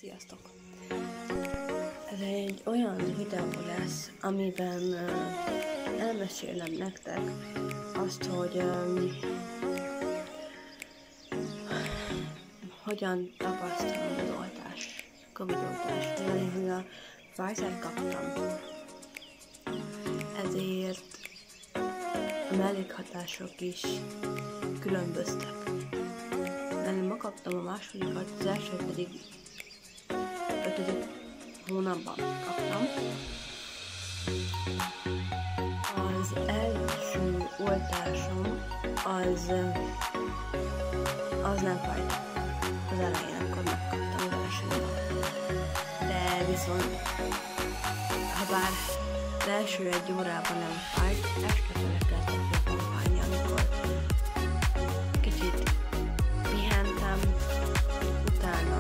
Sziasztok! Ez egy olyan videó lesz, amiben elmesélem nektek azt, hogy hogyan tapasztalom az oltást, Covid-oltást, hogy a Pfizer kaptam. Ezért a mellékhatások is különböztek. Én ma kaptam a másodikat, az első pedig 5. hónapban kaptam. Az első oltásom az nem fájt az elején, akkor megkaptam az első nap. De viszont, ha bár az első 1 órában nem fájt, este fele kezdett jobban fájni, amikor kicsit pihentem, utána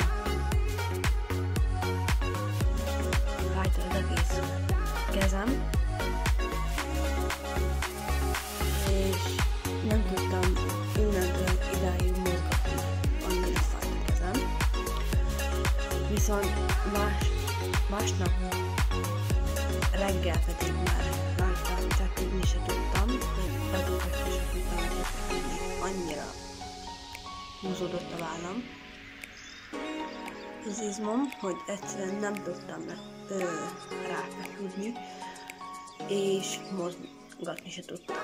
fájt az egész kezem, és nem tudtam innentől idáig mozgatni, annyira fájt a kezem. Viszont másnap reggel pedig már rajta feküdni se tudtam, hogy azokra se tudtam feküdni. Annyira húzódott a vállam az izmom, hogy egyszerűen nem tudtam ráfeküdni, és mozgatni se tudtam.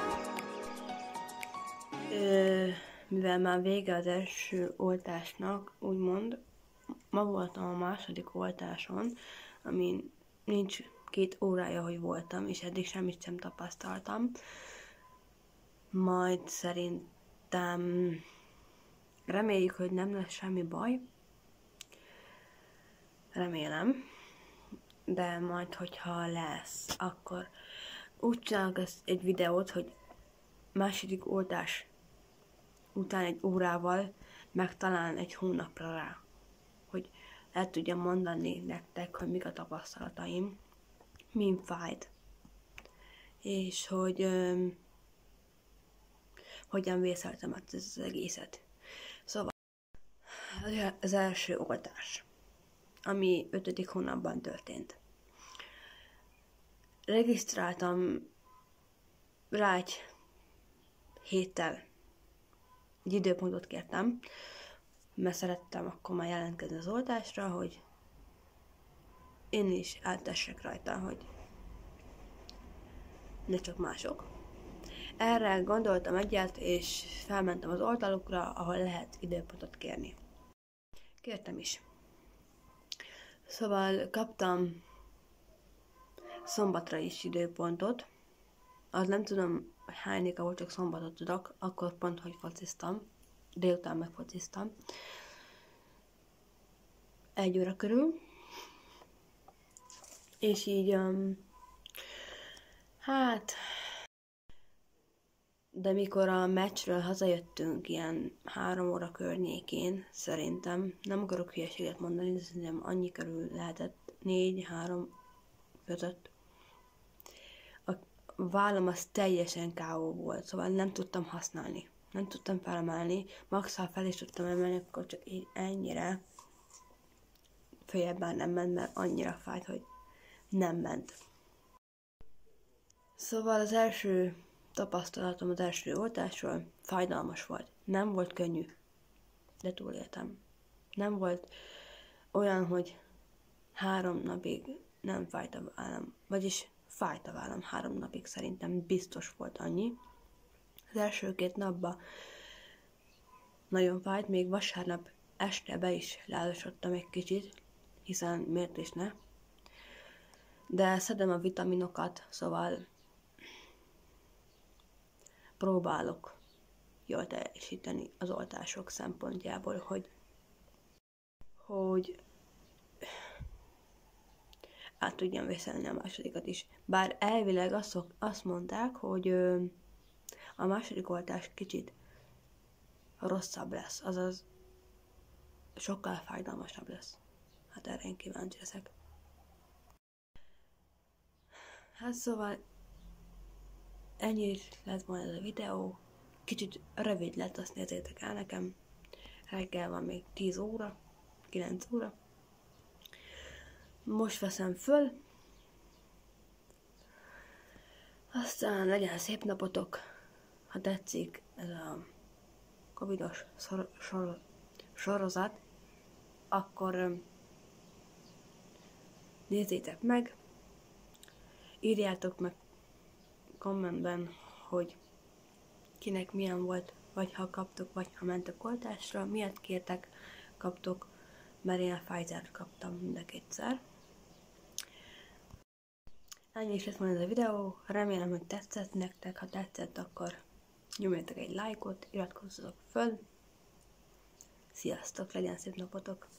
Mivel már vége az első oltásnak, úgymond, ma voltam a második oltáson, amin nincs 2 órája, hogy voltam, és eddig semmit sem tapasztaltam. Majd szerintem reméljük, hogy nem lesz semmi baj. Remélem. De majd, hogyha lesz, akkor úgy csinálok egy videót, hogy második oltás után 1 órával, meg talán 1 hónapra rá, hogy el tudjam mondani nektek, hogy mik a tapasztalataim, min fájt, és hogy hogyan vészeltem át az egészet. Szóval az első oltás, ami 5. hónapban történt. Regisztráltam rá egy héttel, egy időpontot kértem, mert szerettem akkor már jelentkezni az oltásra, hogy én is átessek rajta, hogy ne csak mások. Erre gondoltam egyet, és felmentem az oldalukra, ahol lehet időpontot kérni. Kértem is. Szóval kaptam szombatra is időpontot. Az nem tudom, hánynéka volt, csak szombatot tudok, akkor pont, hogy fociztam. Délután megfociztam. 1 óra körül. És így, de mikor a meccsről hazajöttünk, ilyen 3 óra környékén, szerintem, nem akarok hülyeséget mondani, de szerintem annyi körül lehetett, 4-3 között. A vállam az teljesen K.O. volt, szóval nem tudtam használni, nem tudtam felemelni, maximum fel is tudtam emelni, akkor csak így ennyire följebb már nem ment, mert annyira fájt, hogy nem ment. Szóval az első tapasztalatom az első oltásról fájdalmas volt. Nem volt könnyű, de túléltem. Nem volt olyan, hogy 3 napig nem fájt a vállam, vagyis fájt a vállam 3 napig, szerintem biztos volt annyi. Az első 2 napban nagyon fájt, még vasárnap este be is lázasodtam egy kicsit, hiszen miért is ne. De szedem a vitaminokat, szóval próbálok jól teljesíteni az oltások szempontjából, hogy át tudjam vészelni a másodikat is. Bár elvileg azt mondták, hogy a második oltás kicsit rosszabb lesz, azaz sokkal fájdalmasabb lesz. Hát erre én kíváncsi leszek. Hát szóval ennyi lett volna ez a videó. Kicsit rövid lett, azt nézzétek el nekem. Reggel van még 10 óra, 9 óra. most veszem föl, aztán legyen szép napotok, ha tetszik ez a covidos sorozat, akkor nézzétek meg, írjátok meg kommentben, hogy kinek milyen volt, vagy ha kaptok, vagy ha mentek oltásra, miért kértek, kaptok, mert én a Pfizer-t kaptam mind a kétszer. Ennyi is lett volna ez a videó, remélem, hogy tetszett nektek, ha tetszett, akkor nyomjatok egy lájkot, iratkozzatok föl. Sziasztok, legyen szép napotok!